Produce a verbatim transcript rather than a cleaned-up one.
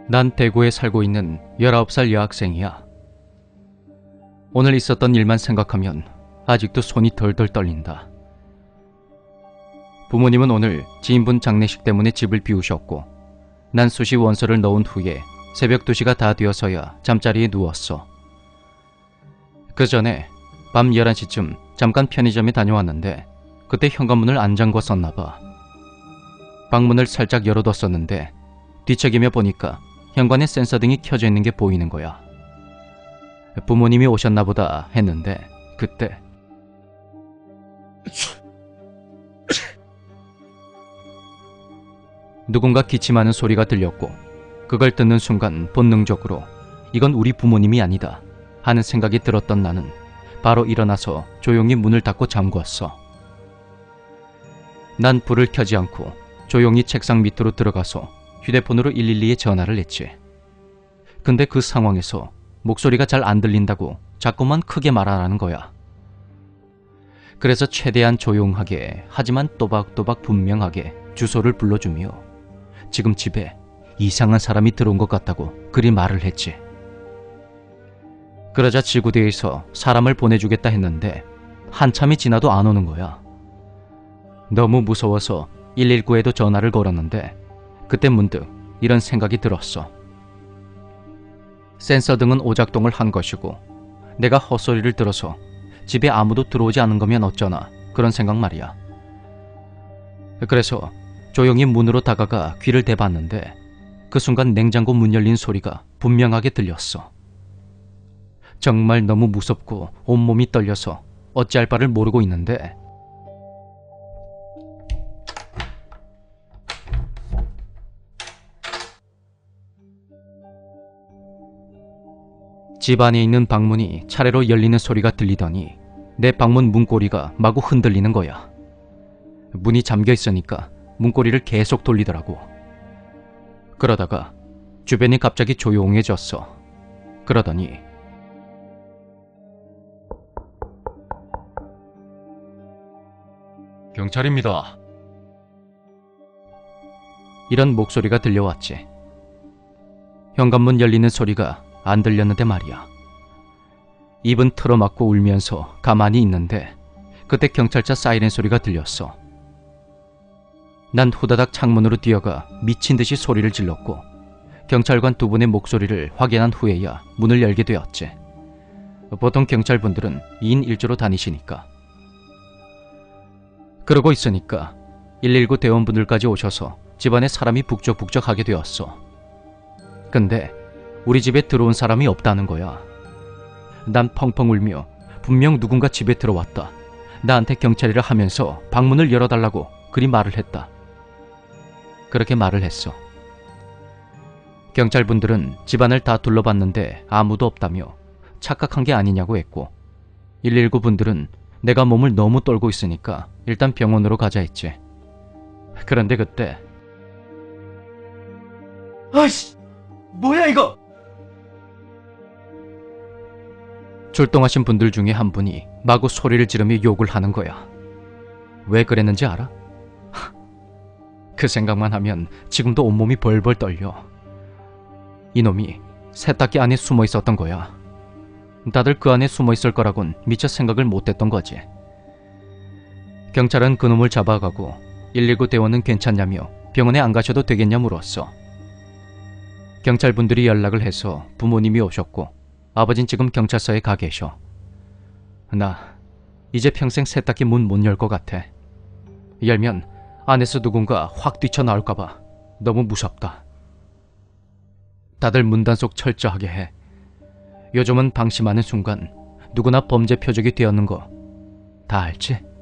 난 대구에 살고 있는 열아홉 살 여학생이야. 오늘 있었던 일만 생각하면 아직도 손이 덜덜 떨린다. 부모님은 오늘 지인분 장례식 때문에 집을 비우셨고 난 수시 원서를 넣은 후에 새벽 두 시가 다 되어서야 잠자리에 누웠어. 그 전에 밤 열한 시쯤 잠깐 편의점에 다녀왔는데 그때 현관문을 안 잠궜었나 봐. 방문을 살짝 열어뒀었는데 뒤척이며 보니까 현관에 센서등이 켜져 있는 게 보이는 거야. 부모님이 오셨나 보다 했는데 그때 누군가 기침하는 소리가 들렸고 그걸 듣는 순간 본능적으로 이건 우리 부모님이 아니다 하는 생각이 들었던 나는 바로 일어나서 조용히 문을 닫고 잠궜어. 난 불을 켜지 않고 조용히 책상 밑으로 들어가서 휴대폰으로 일일이에 전화를 했지. 근데 그 상황에서 목소리가 잘 안 들린다고 자꾸만 크게 말하라는 거야. 그래서 최대한 조용하게 하지만 또박또박 분명하게 주소를 불러주며 지금 집에 이상한 사람이 들어온 것 같다고 그리 말을 했지. 그러자 지구대에서 사람을 보내주겠다 했는데 한참이 지나도 안 오는 거야. 너무 무서워서 일일구에도 전화를 걸었는데 그때 문득 이런 생각이 들었어. 센서등은 오작동을 한 것이고 내가 헛소리를 들어서 집에 아무도 들어오지 않은 거면 어쩌나 그런 생각 말이야. 그래서 조용히 문으로 다가가 귀를 대봤는데 그 순간 냉장고 문 열린 소리가 분명하게 들렸어. 정말 너무 무섭고 온몸이 떨려서 어찌할 바를 모르고 있는데 집 안에 있는 방문이 차례로 열리는 소리가 들리더니 내 방문 문고리가 마구 흔들리는 거야. 문이 잠겨 있으니까 문고리를 계속 돌리더라고. 그러다가 주변이 갑자기 조용해졌어. 그러더니 경찰입니다. 이런 목소리가 들려왔지. 현관문 열리는 소리가 안 들렸는데 말이야. 입은 틀어막고 울면서 가만히 있는데 그때 경찰차 사이렌 소리가 들렸어. 난 후다닥 창문으로 뛰어가 미친 듯이 소리를 질렀고 경찰관 두 분의 목소리를 확인한 후에야 문을 열게 되었지. 보통 경찰분들은 이 인 일 조로 다니시니까. 그러고 있으니까 일일구 대원분들까지 오셔서 집안에 사람이 북적북적하게 되었어. 근데 우리 집에 들어온 사람이 없다는 거야. 난 펑펑 울며 분명 누군가 집에 들어왔다, 나한테 경찰이라 하면서 방문을 열어달라고 그리 말을 했다. 그렇게 말을 했어. 경찰분들은 집안을 다 둘러봤는데 아무도 없다며 착각한 게 아니냐고 했고 일일구 분들은 내가 몸을 너무 떨고 있으니까 일단 병원으로 가자 했지. 그런데 그때 아이씨, 뭐야 이거? 출동하신 분들 중에 한 분이 마구 소리를 지르며 욕을 하는 거야. 왜 그랬는지 알아? 그 생각만 하면 지금도 온몸이 벌벌 떨려. 이놈이 세탁기 안에 숨어 있었던 거야. 다들 그 안에 숨어 있을 거라곤 미처 생각을 못했던 거지. 경찰은 그놈을 잡아가고 일일구 대원은 괜찮냐며 병원에 안 가셔도 되겠냐 물었어. 경찰분들이 연락을 해서 부모님이 오셨고 아버진 지금 경찰서에 가 계셔. 나 이제 평생 세탁기 문 못 열 것 같아. 열면 안에서 누군가 확 뛰쳐나올까봐 너무 무섭다. 다들 문단속 철저하게 해. 요즘은 방심하는 순간 누구나 범죄 표적이 되었는 거 다 알지?